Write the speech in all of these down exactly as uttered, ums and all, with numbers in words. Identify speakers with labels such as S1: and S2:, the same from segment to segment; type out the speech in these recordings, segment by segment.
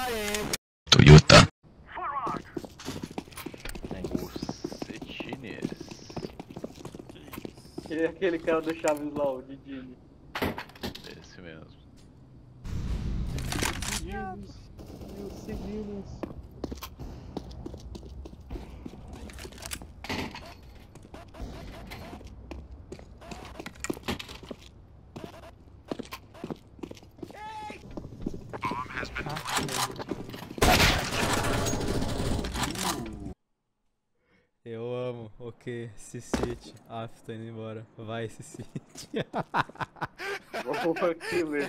S1: Toyota.
S2: Cetines.
S3: Ele é aquele cara do Chaves lá, o Didi.
S2: Esse mesmo.
S3: Seguimos, meus seguimos.
S4: Eu amo. Ok, Cicite. Ah, tô indo embora. Vai, Cicite.
S3: Boa, killer.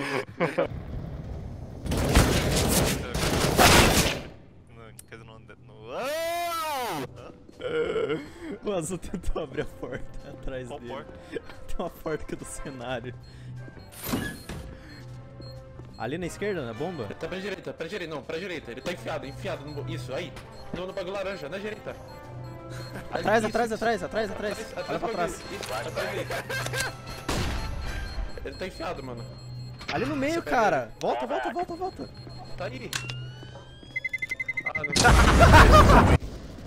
S4: O Azul tentou abrir a porta atrás
S2: Qual
S4: dele.
S2: porta?
S4: Tem uma porta do cenário. Ali na esquerda, na bomba?
S5: Ele tá pra direita, pra direita, não, pra direita. Ele tá enfiado, enfiado no... Isso, aí. No, no bagulho laranja, na direita.
S4: Atrás,
S5: Isso,
S4: atrás,
S5: isso.
S4: atrás, atrás, atrás.
S5: Atrás,
S4: Olha pra trás.
S5: Isso, atrás dele. Ele tá enfiado, mano.
S4: Ali no meio, cara. Volta, volta, volta, volta.
S5: Tá aí. Ah, não.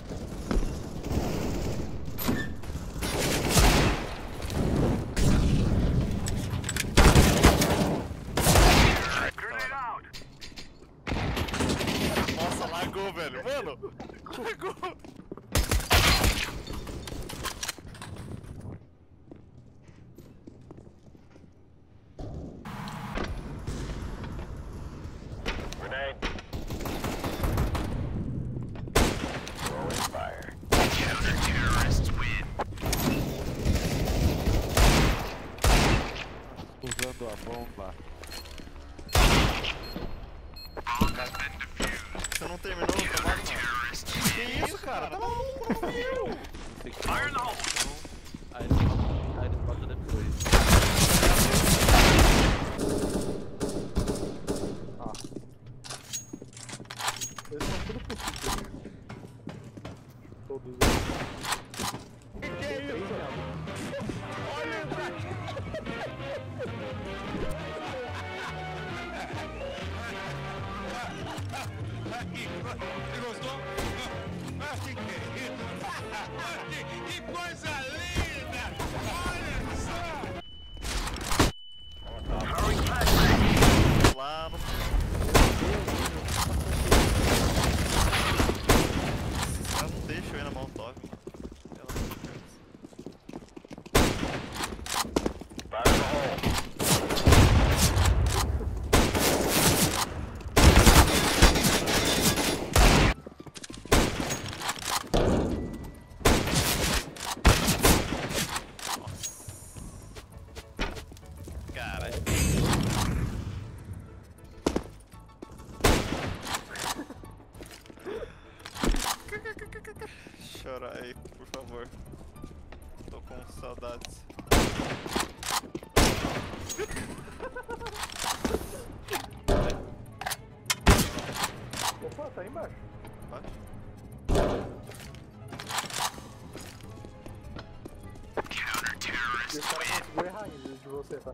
S2: Nossa, largou, velho. Mano, largou. Usando a bomba. Você não terminou o trabalho, mano? Que isso, cara? Tá maluco, meu! Fire no hole! Aí ele pode depois.
S3: Ah. Eles são tudo possível. Todos eles.
S2: Que que é isso? Olha pra aqui! Você gostou? Ah, que que é isso? Que coisa linda! Olha só! Lá no... Esses caras não deixam eu ir na Molotov, mano. Pelo amor de Deus. Fire no hole! Chora aí, por favor. Tô com saudades.
S3: Opa, tá aí embaixo.
S2: Bate.
S3: E o cara conseguiu errar ainda de você, tá?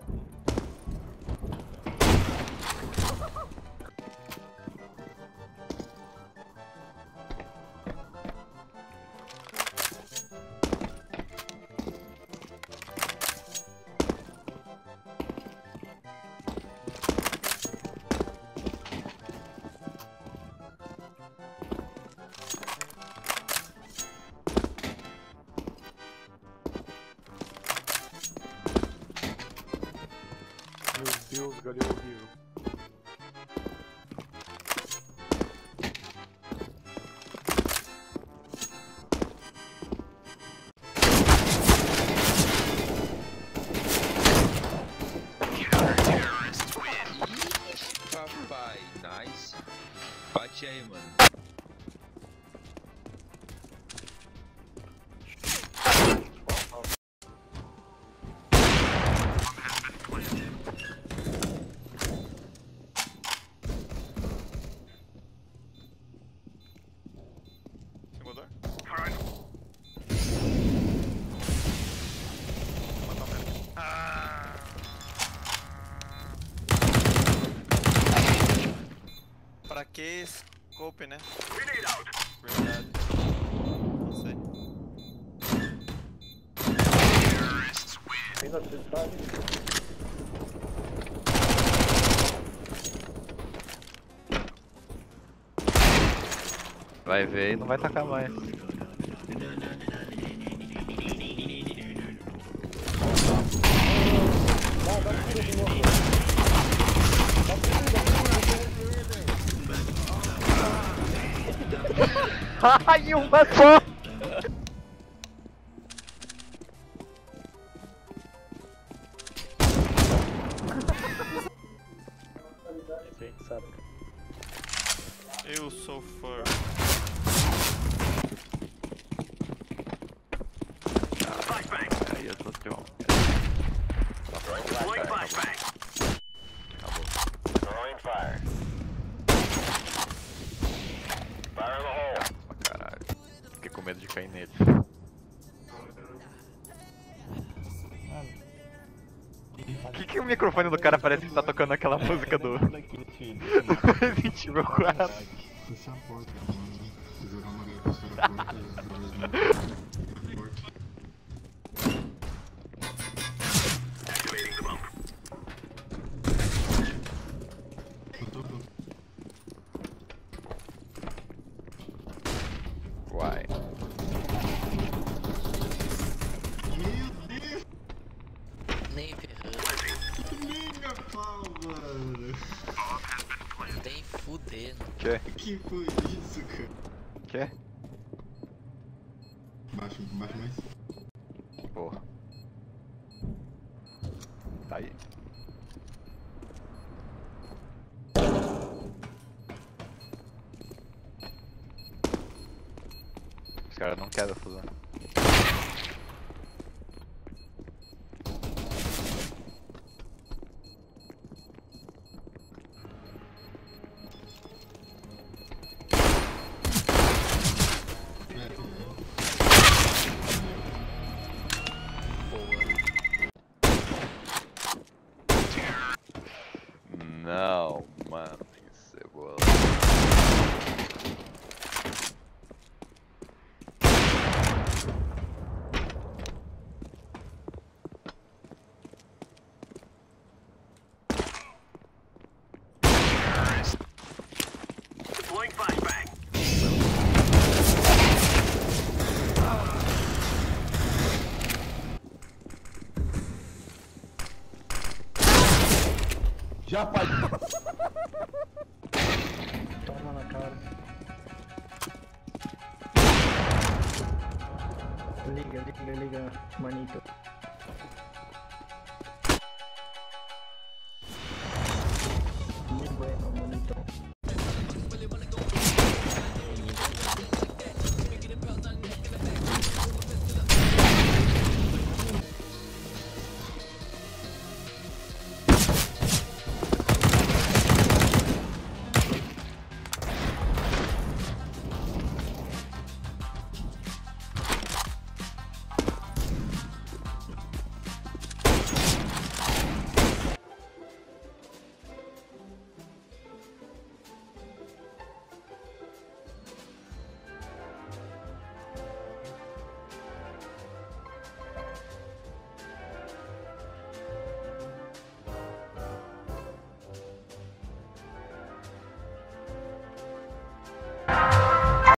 S3: Meu Deus, galera, horrível.
S1: Papai, nice. Bate aí, mano.
S2: que scope, né? Verdade. Não sei.
S3: Tem outra cidade.
S6: Vai ver e não vai tacar mais. Ai, uma só!
S3: Sabe?
S2: Eu sou fã.
S6: Aí eu tô trião. Caralho. Fiquei com medo de cair nele. Por que, que o microfone do cara parece que tá tocando aquela música do Resident Evil quatro?
S7: Fechar a porta, mano. Jogar uma galera pros caras porta, jogar porta. Eu tô pronto.
S6: Uai.
S7: Meu Deus!
S8: Nem ferrando.
S7: Mega pau, mano.
S8: Nem fudendo.
S6: Que?
S7: Que foi isso, cara?
S6: Que?
S7: Baixa, baixa mais.
S6: Porra. Tá aí. Os caras não querem fusão. Não, mano, isso é boa.
S5: Já, pai!
S3: Toma na cara. Liga, liga, liga, manito.